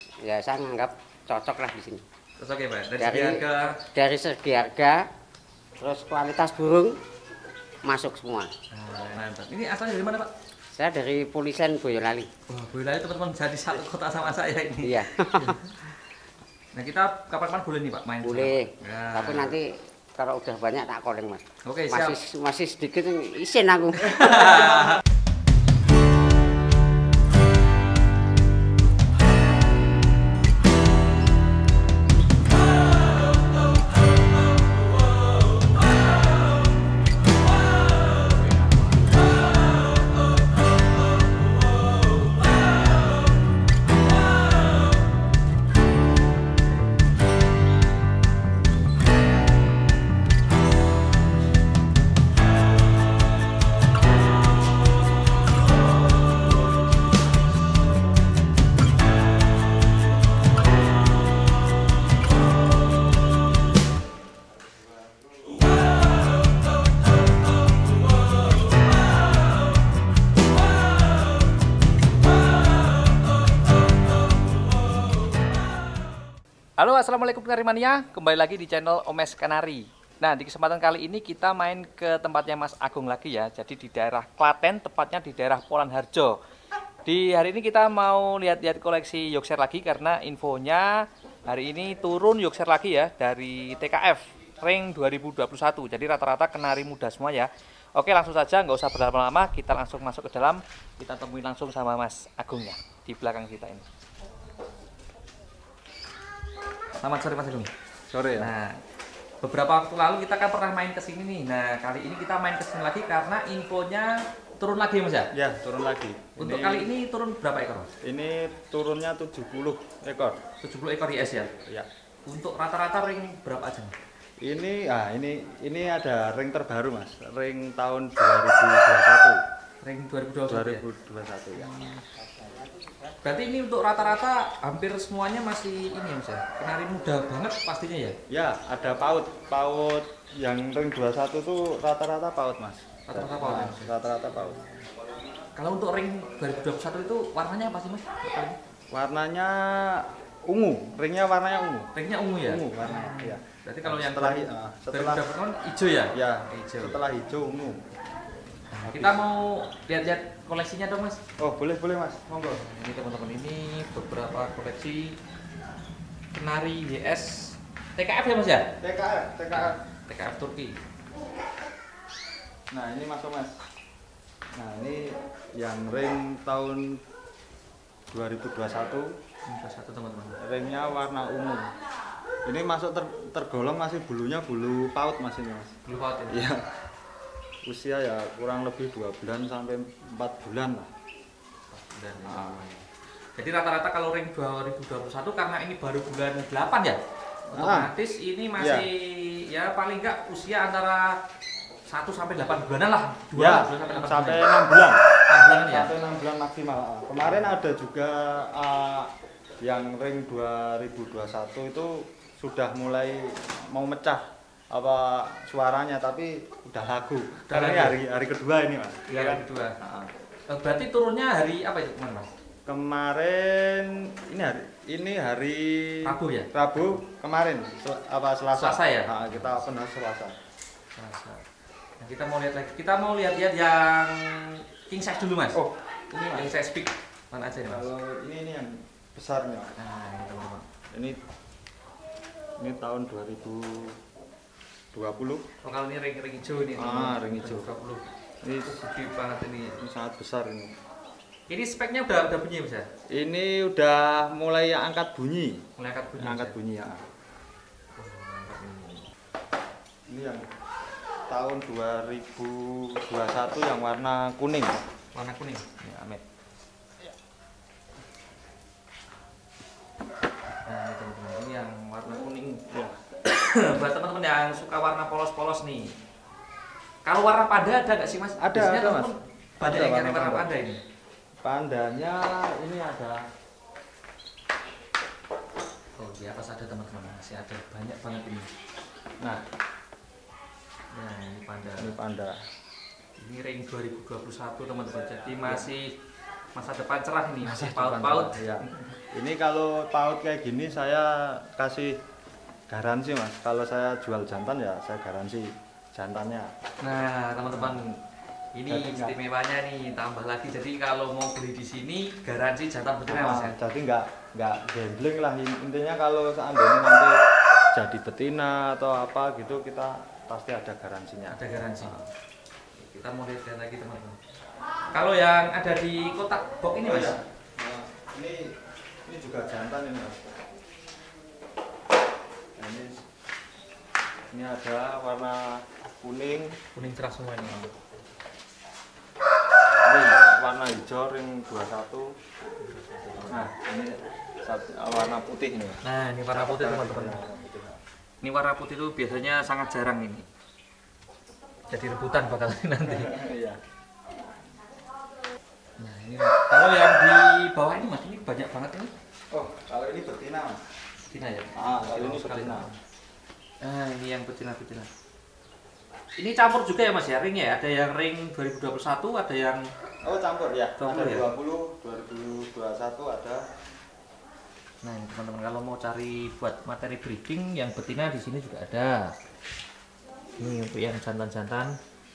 Ya saya nganggap cocok lah di sini. Cocok ya Pak? Dari segi harga, terus kualitas burung masuk semua. Mantap. Ini asalnya dari mana Pak? Saya dari Polisian Boyolali. Wah, Boyolali teman-teman jadi satu kota sama saya ini. Iya. Nah kita kapan-kapan boleh nih Pak main? Boleh. Ya. Tapi nanti kalau udah banyak tak calling Mas. Oke, siap. Masih sedikit isin aku. Halo, assalamualaikum Kanari Mania. Kembali lagi di channel Omes Kanari. Nah, di kesempatan kali ini kita main ke tempatnya Mas Agung lagi ya. Jadi di daerah Klaten, tepatnya di daerah Polanharjo. Di hari ini kita mau lihat-lihat koleksi Yorkshire lagi karena infonya hari ini turun Yorkshire lagi ya dari TKF Ring 2021. Jadi rata-rata kenari muda semua ya. Oke, langsung saja, nggak usah berlama-lama, kita langsung masuk ke dalam. Kita temui langsung sama Mas Agungnya di belakang kita ini. Selamat sore Mas Agung. Sore ya. Nah, beberapa waktu lalu kita kan pernah main ke sini nih. Nah, kali ini kita main ke sini lagi karena infonya turun lagi Mas ya? Ya, turun lagi. Untuk kali ini turun berapa ekor Mas? Ini turunnya 70 ekor. 70 ekor IS ya? Ya. Untuk rata-rata ring berapa aja? Ini ada ring terbaru Mas. Ring tahun 2021. Ring 2021 ya. Berarti ini untuk rata-rata hampir semuanya masih ini ya Mas ya? Kenari muda banget pastinya ya? Ya, ada paut. Paut yang ring 21 tuh rata-rata paut Mas. Rata-rata paut ya? Rata-rata paut. Kalau untuk ring 2021 itu warnanya apa sih Mas? Warnanya ungu. Ringnya warnanya ungu. Ringnya ungu ya? Ungu warnanya, ya. Berarti kalau yang setelah 2021 kan hijau ya? Ya, hijau. setelah hijau ungu. Kita mau lihat-lihat koleksinya dong Mas. Oh, boleh Mas. Monggo. Ini teman-teman, ini beberapa koleksi kenari YS TKF ya Mas ya? TKF Turki. Nah, ini masuk Mas. Nah, ini yang ring tahun 2021. Satu teman-teman. Ringnya warna ungu. Ini masuk tergolong masih bulunya bulu paut Mas ini Mas. Bulu paut ya? Iya. Usia ya kurang lebih 2 bulan sampai 4 bulan lah. 4 bulan ya. Jadi rata-rata kalau ring 2021 karena ini baru bulan 8 ya? Otomatis ini masih ya paling enggak usia antara 1 sampai 8 bulanan lah. 2 ya, bulan sampai 6 bulan. 6 bulan ya? Sampai 6 bulan maksimal. Kemarin ada juga yang ring 2021 itu sudah mulai mau mecah suaranya, tapi udah lagu. Karena hari kedua ini Mas. Iya, hari kedua. Berarti turunnya hari apa itu kemarin Mas? Kemarin ini hari Rabu ya? Rabu kemarin Selasa. Selasa ya? Kita open Selasa. Nah, kita mau lihat lagi. Kita mau lihat yang king size dulu Mas. Oh, ini Mas. King size big. Mana aja nih Mas? Kalau ini yang besarnya. Nah, ini teman-teman. Ini tahun 2020. Oh, kalau ini ring hijau ini. Ring hijau. 20. Ini gede banget ini. Ini sangat besar ini. Ini speknya udah bunyi Mas ya? Ini udah mulai angkat bunyi. Mulai angkat bunyi. Angkat bunyi ya. Ini yang tahun 2021 yang warna kuning. Warna kuning. Ya, Amet. Nah, ini teman-teman, ini yang warna kuning. Ya. Buat teman-teman yang suka warna polos-polos nih. Kalau warna panda ada nggak sih Mas? Ada Mas. Banyak yang nyari warna panda ini. Pandanya ini ada. Oh, di atas ada teman-teman, masih ada banyak banget ini. Nah, ini panda. Ini panda. Ini ring 2021 teman-teman. Jadi masih masa depan cerah ini, masih Depan paut-paut. ya. Ini kalau paut kayak gini saya kasih garansi Mas. Kalau saya jual jantan ya saya garansi jantannya. Nah, teman-teman, ini Jadi istimewanya nih, tambah lagi. Jadi kalau mau beli di sini garansi jantan betina Mas ya. Jadi nggak gambling lah, intinya kalau seandainya nanti jadi betina atau apa gitu kita pasti ada garansinya. Ada garansi. Kita mau lihat lagi teman-teman. Kalau yang ada di kotak box ini Mas. Ya. Nah, ini juga jantan ini Mas. Nah, ini ada warna kuning, Kuning cerah semua ini. ini warna hijau ring 21. Nah, ini warna putih ini. Nah, ini warna putih teman-teman. Ini warna putih itu biasanya sangat jarang ini. Jadi rebutan bakal nanti. Iya. Nah, ini kalau yang di bawah ini Mas, ini banyak banget ini. Oh, kalau ini betina Mas. Betina ya? Kalau ini betina. Nah, ini yang betina-betina. Ini campur juga ya Mas ya, ring ya? Ada yang ring 2021, ada yang Oh, campur ya. 20 Ada ya? 20, 2021 ada. Nah, ini teman-teman kalau mau cari buat materi breeding yang betina di sini juga ada. Ini untuk yang jantan-jantan.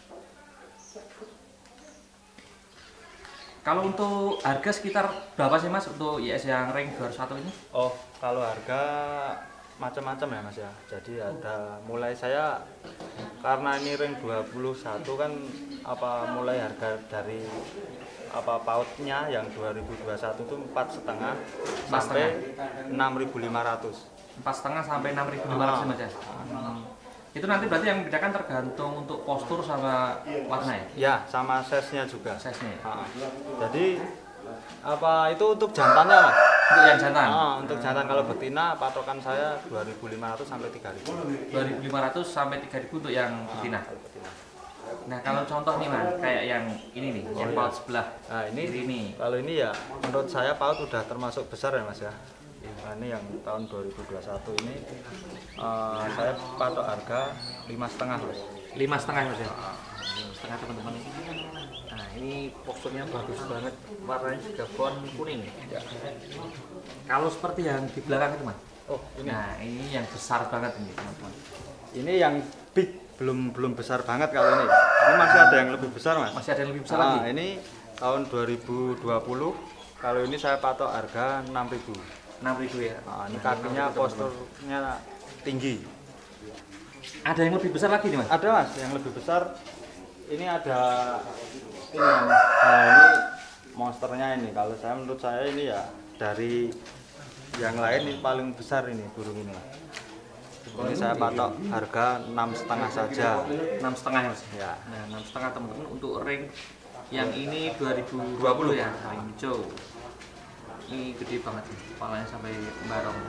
Kalau untuk harga sekitar berapa sih Mas untuk IS yang ring 21 ini? Oh, kalau harga macam-macam ya Mas ya. Jadi ada mulai saya karena ini ring 21 kan mulai harga dari pautnya yang 2021 itu 4,5 sampai 6.500. 4,5 sampai 6.500 Mas ya. Itu nanti berarti yang membedakan tergantung untuk postur sama warna ya? Ya, sama size-nya juga. Size-nya ya? Jadi itu untuk jantannya Mas. Untuk yang jantan? Untuk jantan, kalau betina patokan saya 2.500 sampai 3.000. 2.500 sampai 3.000 untuk yang betina. Nah, kalau contoh nih Mas, kayak yang ini nih, yang paut sebelah. Nah, ini. Kalau ini ya menurut saya paut udah termasuk besar ya Mas ya. Nah, ini yang tahun 2021 ini saya patok harga 5,5 Mas. 5,5 Mas ya? 5,5 teman-teman. Nah, ini posturnya bagus banget, warnanya juga bone kuning ya. Kalau seperti yang di belakang itu Mas. Oh, ini. Nah, ini yang besar banget ini teman-teman. Ini yang big, belum besar banget kalau ini. Ini masih ada yang lebih besar Mas. Masih ada yang lebih besar lagi? Ini tahun 2020. Kalau ini saya patok harga 6.000. 6.000 ya. Ini kakinya posturnya tinggi. Ada yang lebih besar lagi nih Mas? Ada Mas, yang lebih besar. Ini ada ini yang ini monsternya ini. Kalau saya menurut saya ini ya dari yang lain ini paling besar ini burung ini. Ini saya patok harga 6,5 saja. 6,5 ya Mas? Ya. Nah, 6,5 teman-teman untuk ring yang ini 2020 ya, ring hijau. Ini gede banget nih, kepalanya sampai barong.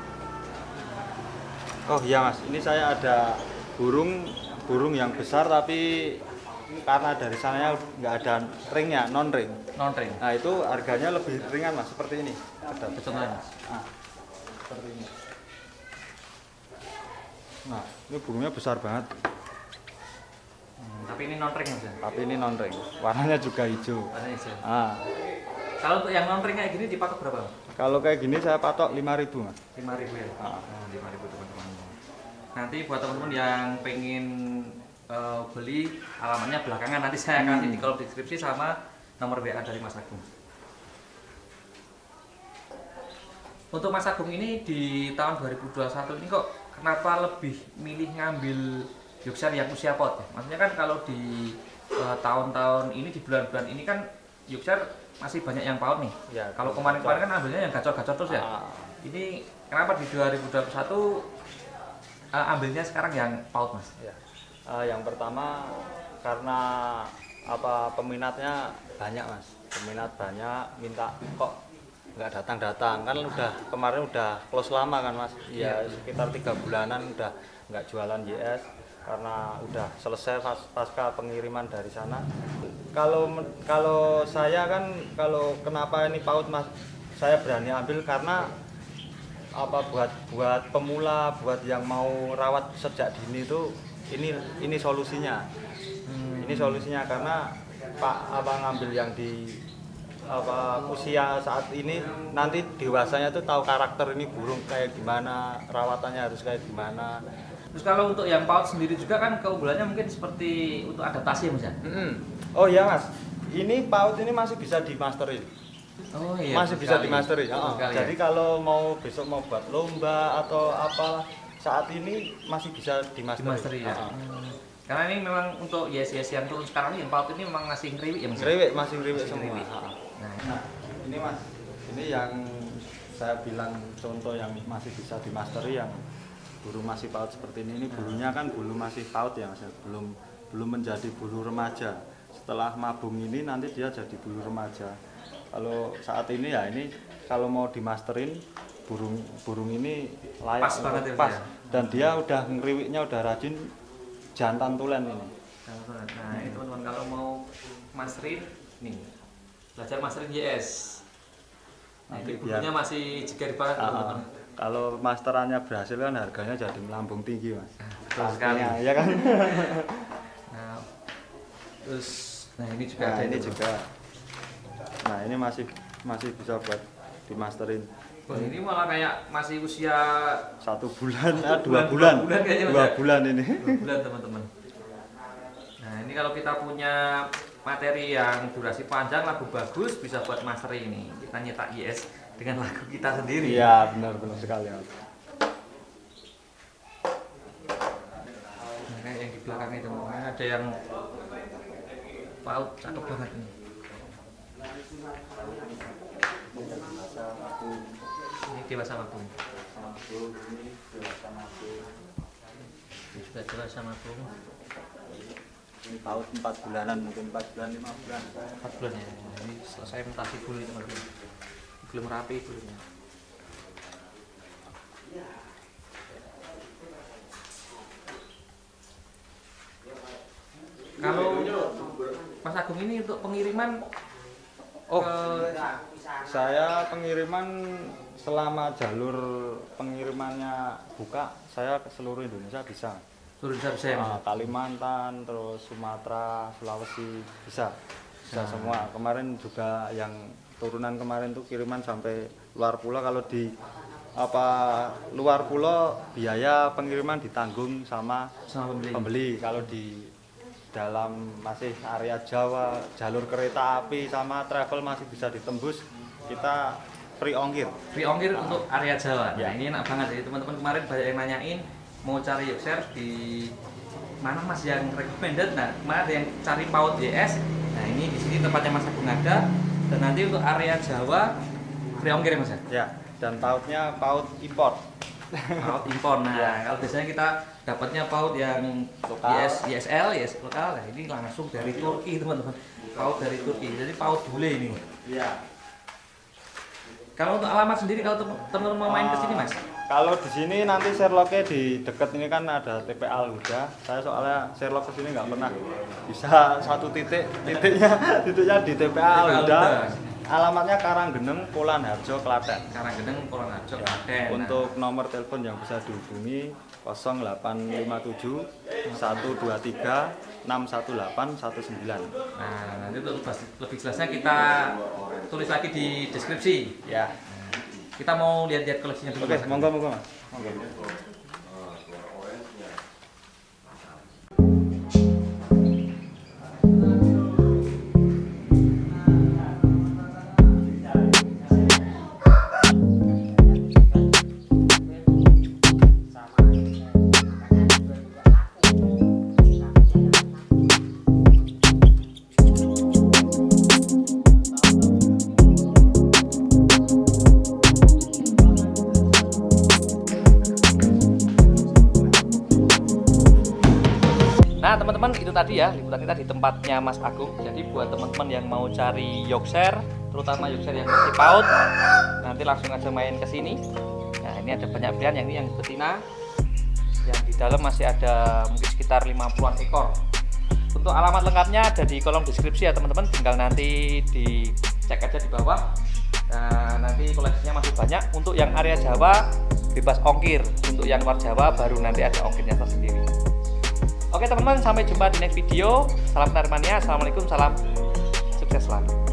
Oh iya Mas, ini saya ada burung yang besar tapi karena dari sananya nggak ada ringnya, non ring. Non ring. Nah itu harganya lebih ringan Mas, seperti ini. Contohnya Mas. Seperti ini. Nah ini burungnya besar banget. Tapi ini non ring Mas ya? Tapi ini non ring, warnanya juga hijau. Warnanya hijau. Kalau untuk yang non ring kayak gini dipatok berapa? Kalau kayak gini saya patok 5.000 Mas. 5.000 ya? 5.000 teman-teman. Nanti buat teman-teman yang pengen beli, alamatnya belakangan nanti saya akan di kolom deskripsi sama nomor WA dari Mas Agung. Untuk Mas Agung ini di tahun 2021 ini kok kenapa lebih milih ngambil Yorkshire yang usia paut ya? Maksudnya kan kalau di tahun-tahun ini, di bulan-bulan ini kan Yorkshire masih banyak yang paut nih. Ya, kalau kemarin-kemarin kan ambilnya yang gacor-gacor terus ya. Ini kenapa di 2021 ambilnya sekarang yang paut Mas? Ya. Yang pertama karena peminatnya banyak Mas. Peminat banyak, minta kok nggak datang-datang kan kemarin udah close lama kan Mas. Ya sekitar 3 bulanan udah nggak jualan YS karena udah selesai pasca pengiriman dari sana. Kalau saya kan kenapa ini paut Mas, saya berani ambil karena buat pemula, buat yang mau rawat sejak dini itu ini solusinya. Ini solusinya karena ngambil yang di usia saat ini, nanti dewasanya tuh tahu karakter ini burung kayak gimana, rawatannya harus kayak gimana. Terus kalau untuk yang PAUD sendiri juga kan keunggulannya mungkin seperti untuk adaptasi ya Mas ya? Oh iya Mas, ini PAUD ini masih bisa dimasterin. Oh iya. Masih bisa dimasterin. Jadi ya. kalau mau besok mau buat lomba atau apa, saat ini masih bisa dimasterin. Ya. Karena ini memang untuk yes yang turun sekarang ini, yang PAUD ini memang masih ngeriwik ya Mas? Ngeriwik, masih ngeriwik semua. Ngeriwik. Nah, ini Mas, ini yang saya bilang contoh yang masih bisa dimasteri, yang burung masih PAUD seperti ini bulunya kan bulu masih PAUD ya Mas, belum menjadi bulu remaja. Setelah mabung ini nanti dia jadi bulu remaja. Kalau saat ini ya ini kalau mau dimasterin burung ini layak, pas banget ya, pas. Ya? Dan dia udah ngeriwiknya udah rajin, jantan tulen ini. Nah ini teman-teman kalau mau masterin nih, belajar masterin YS. Nah, ini bulunya masih jigar banget teman-teman. Kalau masterannya berhasil kan harganya jadi melambung tinggi Mas. Betul sekali. Ya kan. Nah, terus ini juga nah, ada ini juga. Nah ini masih bisa buat dimasterin. Oh, ini malah kayak masih usia 1 bulan, 2 bulan. 2 bulan ini. 2 bulan teman-teman. Nah ini kalau kita punya materi yang durasi panjang, lagu bagus, bisa buat mastering ini. Kita nyetak YS dengan lagu kita sendiri. Iya benar sekali. Nah, kayak yang di belakang itu ada yang PAUD cakep banget ini. Ini dewasa mabung. Ini juga dewasa mabung. Ini PAUD 4 bulanan, mungkin 4 bulan, 5 bulan. 4 bulan ya. Ini selesai mutasi bulu teman-teman. Belum rapi bulunya. Kalau Mas Agung ini untuk pengiriman saya pengiriman selama jalur pengirimannya buka, saya ke seluruh Indonesia bisa. Seluruh Indonesia bisa ya? Kalimantan, terus Sumatera, Sulawesi bisa semua. Kemarin juga yang turunan kemarin tuh kiriman sampai luar pulau. Kalau di luar pulau biaya pengiriman ditanggung sama pembeli. Kalau di dalam masih area Jawa, jalur kereta api sama travel masih bisa ditembus, kita free ongkir. Free ongkir untuk area Jawa. Ya. Nah, ini enak banget ya teman-teman. Kemarin banyak yang nanyain mau cari Yorkshire di mana Mas yang recommended. Nah, kemarin ada yang cari PAUD YS. Nah, ini di sini tempatnya Mas Agung ada. Dan nanti untuk area Jawa free ongkir ya Mas ya? Ya, dan PAUD-nya PAUD import. PAUD impor. Nah, Ya. kalau biasanya kita dapatnya PAUD yang lokal, ISL lokal. Nah, ini langsung dari Turki teman-teman. PAUD dari Turki. Jadi PAUD bule ini. Iya. Kalau untuk alamat sendiri, kalau teman-teman mau main ke sini Mas? Kalau di sini nanti Sherlocknya di dekat ini kan ada TPA Al-Huda. Saya soalnya Sherlock ke sini nggak pernah bisa satu titiknya di TPA Al-Huda. Alamatnya Karanggeneng, Polanharjo, Klaten. Karanggeneng, Polanharjo, Klaten. Untuk nomor telepon yang bisa dihubungi 0857 123 618 19. Nah, nanti untuk lebih jelasnya kita tulis lagi di deskripsi. Ya. Kita mau lihat-lihat koleksinya dulu. Oke, monggo Mas. Monggo. Nah teman-teman, itu tadi ya liputan kita di tempatnya Mas Agung. Jadi buat teman-teman yang mau cari Yorkshire, terutama Yorkshire yang masih PAUD, nanti langsung aja main ke sini. Nah ini ada banyak pilihan, yang ini yang betina, yang di dalam masih ada mungkin sekitar 50-an ekor. Untuk alamat lengkapnya ada di kolom deskripsi ya teman-teman, tinggal nanti dicek aja di bawah. Nah nanti koleksinya masih banyak. Untuk yang area Jawa bebas ongkir, untuk yang luar Jawa baru nanti ada ongkirnya tersendiri. Oke teman-teman, sampai jumpa di next video. Salam Penari Mania, assalamualaikum, salam sukses selalu.